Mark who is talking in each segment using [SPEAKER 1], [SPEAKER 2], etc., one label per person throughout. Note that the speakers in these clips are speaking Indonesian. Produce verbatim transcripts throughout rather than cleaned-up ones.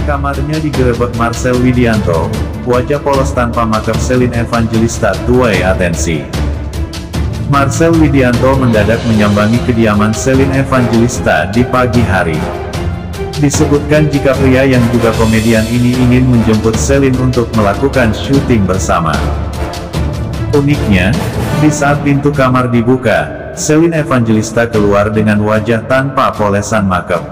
[SPEAKER 1] Kamarnya digerebek Marcel Widianto, wajah polos tanpa makeup Celine Evangelista tuai atensi. Marcel Widianto mendadak menyambangi kediaman Celine Evangelista di pagi hari. Disebutkan jika pria yang juga komedian ini ingin menjemput Celine untuk melakukan syuting bersama. Uniknya, di saat pintu kamar dibuka, Celine Evangelista keluar dengan wajah tanpa polesan makeup.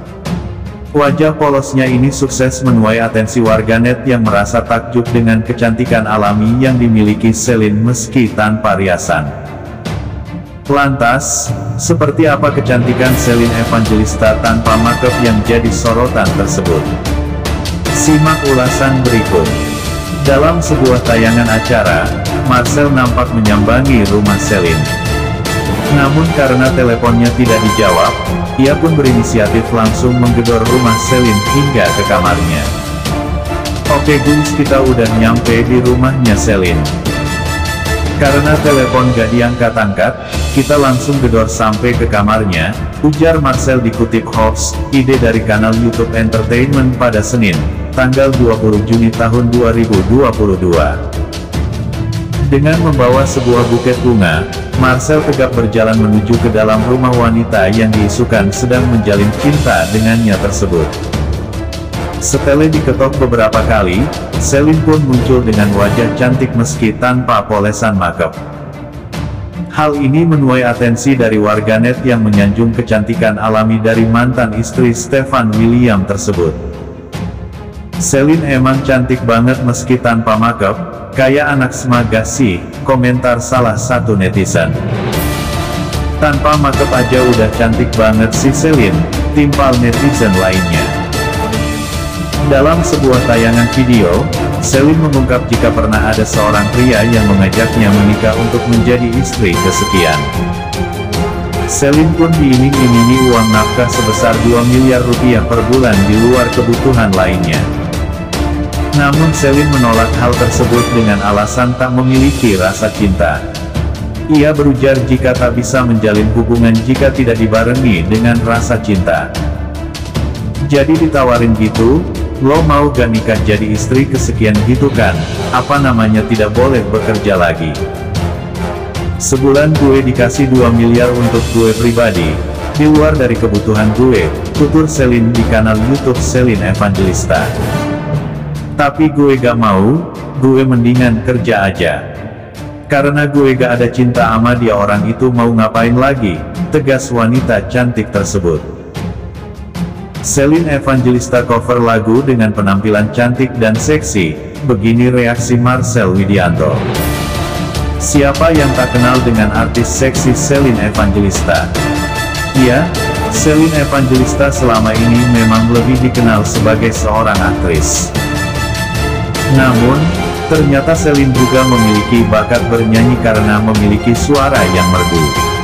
[SPEAKER 1] Wajah polosnya ini sukses menuai atensi warganet yang merasa takjub dengan kecantikan alami yang dimiliki Celine meski tanpa riasan. Lantas, seperti apa kecantikan Celine Evangelista tanpa makeup yang jadi sorotan tersebut? Simak ulasan berikut. Dalam sebuah tayangan acara, Marcel nampak menyambangi rumah Celine. Namun karena teleponnya tidak dijawab, ia pun berinisiatif langsung menggedor rumah Celine hingga ke kamarnya. Oke guys, kita udah nyampe di rumahnya Celine. Karena telepon gak diangkat-angkat, kita langsung gedor sampai ke kamarnya, ujar Marcel dikutip Hoax, ide dari kanal YouTube Entertainment pada Senin, tanggal dua puluh Juni tahun dua ribu dua puluh dua. Dengan membawa sebuah buket bunga, Marcel tegap berjalan menuju ke dalam rumah wanita yang diisukan sedang menjalin cinta dengannya tersebut. Setelah diketok beberapa kali, Celine pun muncul dengan wajah cantik meski tanpa polesan makeup. Hal ini menuai atensi dari warganet yang menyanjung kecantikan alami dari mantan istri Stefan William tersebut. Celine emang cantik banget meski tanpa makeup, kayak anak semaga sih, komentar salah satu netizen. Tanpa makeup aja udah cantik banget sih Celine, timpal netizen lainnya. Dalam sebuah tayangan video, Celine mengungkap jika pernah ada seorang pria yang mengajaknya menikah untuk menjadi istri kesekian. Celine pun diiming-imingi uang nafkah sebesar dua miliar rupiah per bulan di luar kebutuhan lainnya. Namun Celine menolak hal tersebut dengan alasan tak memiliki rasa cinta. Ia berujar jika tak bisa menjalin hubungan jika tidak dibarengi dengan rasa cinta. Jadi ditawarin gitu, lo mau gak nikah jadi istri kesekian gitu kan, apa namanya tidak boleh bekerja lagi. Sebulan gue dikasih dua miliar untuk gue pribadi, di luar dari kebutuhan gue, tutur Celine di kanal YouTube Celine Evangelista. Tapi gue gak mau, gue mendingan kerja aja. Karena gue gak ada cinta sama dia, orang itu mau ngapain lagi, tegas wanita cantik tersebut. Celine Evangelista cover lagu dengan penampilan cantik dan seksi, begini reaksi Marcel Widianto. Siapa yang tak kenal dengan artis seksi Celine Evangelista? Ya, Celine Evangelista selama ini memang lebih dikenal sebagai seorang aktris. Namun, ternyata Celine juga memiliki bakat bernyanyi karena memiliki suara yang merdu.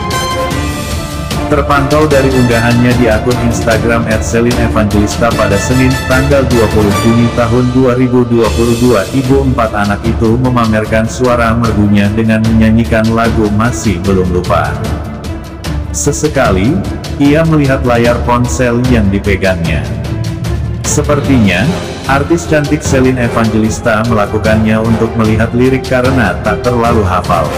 [SPEAKER 1] Terpantau dari unggahannya di akun Instagram et celine evangelista pada Senin, tanggal dua puluh Juni tahun dua ribu dua puluh dua, ibu empat anak itu memamerkan suara merdunya dengan menyanyikan lagu Masih Belum Lupa. Sesekali, ia melihat layar ponsel yang dipegangnya. Sepertinya, artis cantik Celine Evangelista melakukannya untuk melihat lirik karena tak terlalu hafal.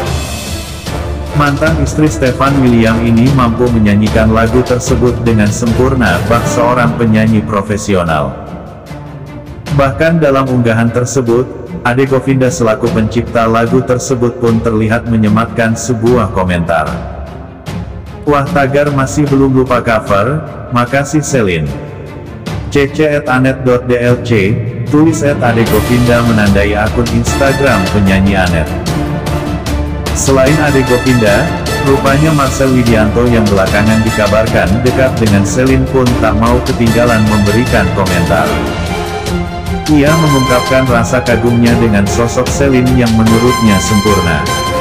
[SPEAKER 1] Mantan istri Stefan William ini mampu menyanyikan lagu tersebut dengan sempurna bak seorang penyanyi profesional. Bahkan dalam unggahan tersebut, Ade Govinda selaku pencipta lagu tersebut pun terlihat menyematkan sebuah komentar. Wah tagar masih belum lupa cover, makasih Celine. cc at anet dot dlc, tulis at Ade Govinda menandai akun Instagram penyanyi Anet. Selain Ade Govinda, rupanya Marcel Widianto yang belakangan dikabarkan dekat dengan Celine pun tak mau ketinggalan memberikan komentar. Ia mengungkapkan rasa kagumnya dengan sosok Celine yang menurutnya sempurna.